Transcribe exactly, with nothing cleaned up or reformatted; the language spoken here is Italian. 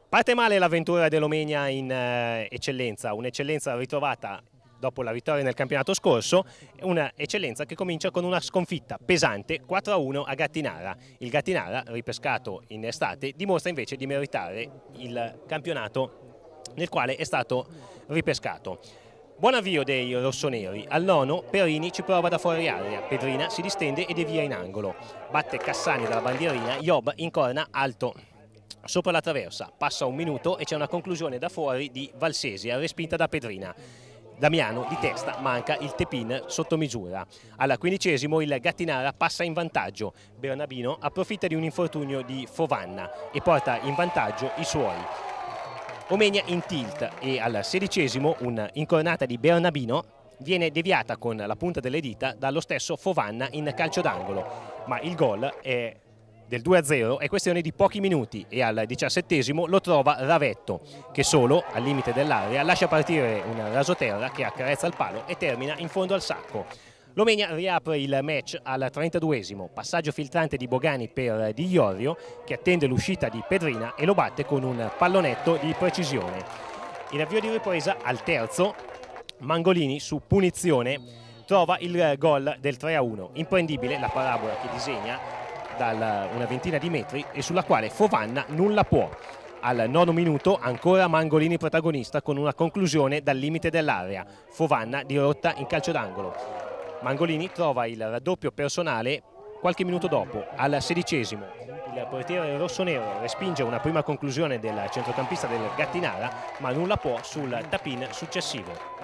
Parte male l'avventura dell'Omegna in eh, eccellenza, un'eccellenza ritrovata dopo la vittoria nel campionato scorso, un'eccellenza che comincia con una sconfitta pesante quattro a uno a Gattinara. Il Gattinara, ripescato in estate, dimostra invece di meritare il campionato nel quale è stato ripescato. Buon avvio dei rossoneri, al nono Perini ci prova da fuori area, Pedrina si distende e devia in angolo, batte Cassani dalla bandierina, Job incorna alto sopra la traversa, passa un minuto e c'è una conclusione da fuori di Valsesia respinta da Pedrina. Damiano di testa manca il tepin sotto misura. Al quindicesimo il Gattinara passa in vantaggio, Bernabino approfitta di un infortunio di Fovanna e porta in vantaggio i suoi. Omegna in tilt e al sedicesimo un'incornata di Bernabino viene deviata con la punta delle dita dallo stesso Fovanna in calcio d'angolo, ma il gol è del due a zero è questione di pochi minuti e al diciassettesimo lo trova Ravetto, che solo al limite dell'area lascia partire un rasoterra che accarezza il palo e termina in fondo al sacco. L'Omegna riapre il match al trentaduesimo, passaggio filtrante di Bogani per Di Iorio che attende l'uscita di Pedrina e lo batte con un pallonetto di precisione. In avvio di ripresa al terzo, Mangolini su punizione trova il gol del tre a uno, imprendibile la parabola che disegna da una ventina di metri e sulla quale Fovanna nulla può. Al nono minuto ancora Mangolini protagonista con una conclusione dal limite dell'area, Fovanna dirotta in calcio d'angolo. Mangolini trova il raddoppio personale qualche minuto dopo, al sedicesimo. Il portiere rossonero respinge una prima conclusione del centrocampista del Gattinara, ma nulla può sul tap-in successivo.